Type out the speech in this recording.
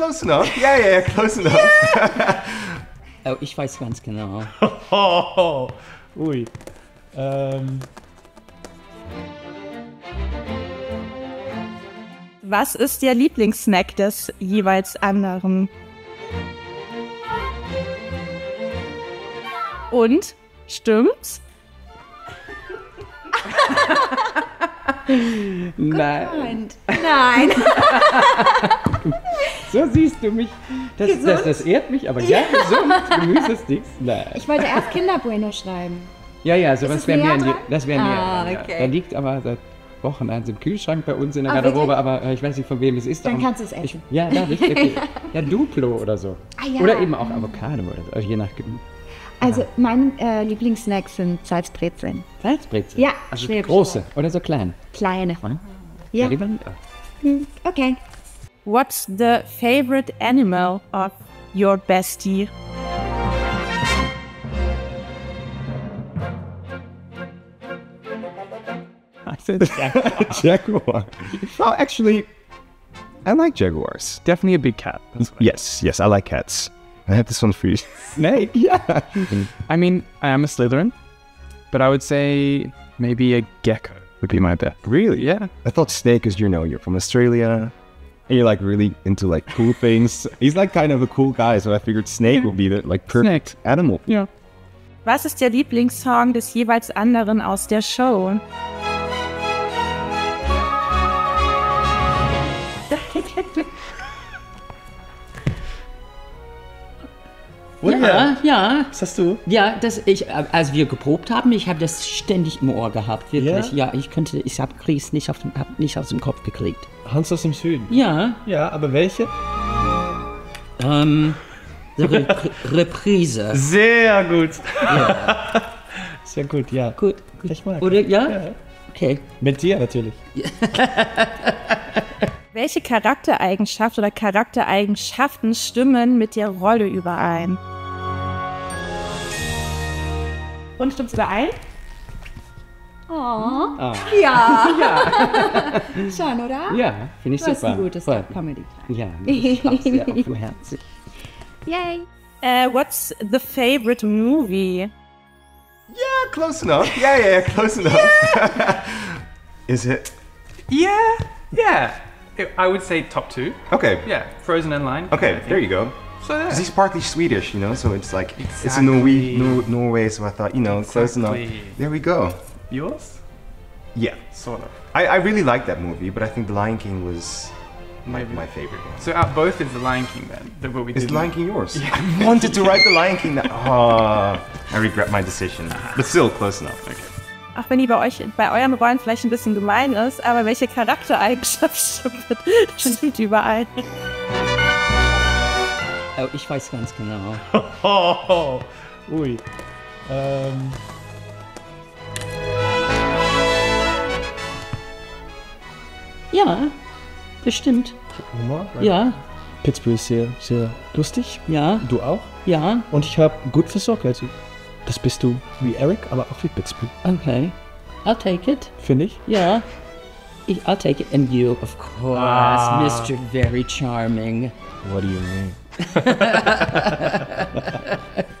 close enough. Yeah, close enough. Oh, ich weiß ganz genau. Oh, ui. Was ist der Lieblingssnack des jeweils anderen? Und? Stimmt's? Nein. Nein. So siehst du mich. Das ehrt mich, aber ja, gesund. Gemüsesticks. Nein. Ich wollte erst Kinderbueno schreiben. Ja, sowas wäre näher mir dran? das wäre näher Ah, dran, ja. okay. Da liegt aber seit Wochen eins im Kühlschrank bei uns in der Ah, Garderobe, wirklich? aber ich weiß nicht, von wem es ist. Dann darum- kannst du es essen. Ja, darf ich? Okay. Ja, Duplo oder so. Ah, ja. Oder eben auch Avocado oder so, also je nach Also mein Lieblingssnack sind Salzbrezeln. Salzbrezel. Ja, Also Schwäbisch. große oder so klein. Kleine. Ja. Ja. Lieber- Okay. What's the favorite animal of your bestie? I said Jaguar. Oh, actually, I like jaguars. Definitely a big cat. That's what Yes, I like cats. I have this one for you. Snake? Yeah. I mean, I am a Slytherin, but I would say maybe a gecko would be my bet. Really? Yeah. I thought Snake, because you're from Australia, and you're like really into like cool things. He's like kind of a cool guy, so I figured Snake would be the like perfect Snake. animal. Yeah. Was ist der Lieblingssong des jeweils anderen aus der Show? Ja. Was hast du? Ja, als wir geprobt haben, ich habe das ständig im Ohr gehabt, wirklich. Ja, ich habe es nicht aus dem Kopf gekriegt. Hans aus dem Süden. Ja, Ja, aber welche? Reprise. Sehr gut. Sehr gut, ja. Gut. Ich mag. Oder, ja? Ja. Okay. Mit dir natürlich. Welche Charaktereigenschaft oder Charaktereigenschaften stimmen mit der Rolle überein? Und stimmt's überein? Oh. Ja. Schon, oder? Ja, finde ich Du hast super. ein gutes Voll. Comedy. Ja, das ist auch sehr offenherzig. Yay. What's the favorite movie? Yeah, close enough. Yeah, close enough. Is it? Yeah. I would say top two. Okay. Yeah, Frozen and Lion. Okay, I think. there you go. So yeah. Because he's partly Swedish, so it's like, it's Exactly. in Norway, so I thought, close enough. Exactly. There we go. Yours? Yeah. Sort of. I really like that movie, but I think The Lion King was my favorite one. So out both is The Lion King then. That what we Is did. The Lion King yours? I wanted to write The Lion King. I regret my decision. But still, close enough. Okay. Auch wenn die bei euren Rollen vielleicht ein bisschen gemein ist, aber welche Charaktereigenschaft stimmt überein? Oh, ich weiß ganz genau. Oh, ui. Ja, bestimmt. Humor? Ja, Pittsburgh ist sehr, sehr lustig. ja, Du auch? ja, Und ich habe gut versorgt. Also, das bist du wie Eric, aber auch wie Pittsburgh. okay. I'll take it. Finde ich. Ja. I'll take it. And you, of course, Mr. Very Charming. What do you mean?